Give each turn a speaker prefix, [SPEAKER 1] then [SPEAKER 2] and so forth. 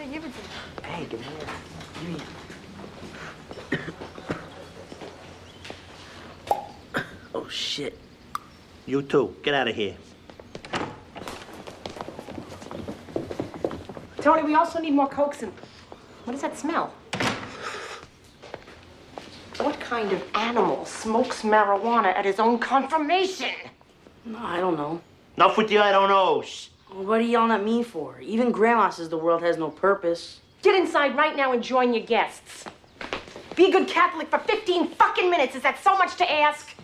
[SPEAKER 1] give it to me.
[SPEAKER 2] Hey, give me here. Oh, shit. You too. Get out of here.
[SPEAKER 1] Tony, we also need more coaxing. What does that smell? What kind of animal smokes marijuana at his own confirmation?
[SPEAKER 3] No, I don't know.
[SPEAKER 2] Enough with you, I don't know.
[SPEAKER 3] Well, what are you yelling at me for? Even Grandma says the world has no purpose.
[SPEAKER 1] Get inside right now and join your guests. Be a good Catholic for 15 fucking minutes. Is that so much to ask?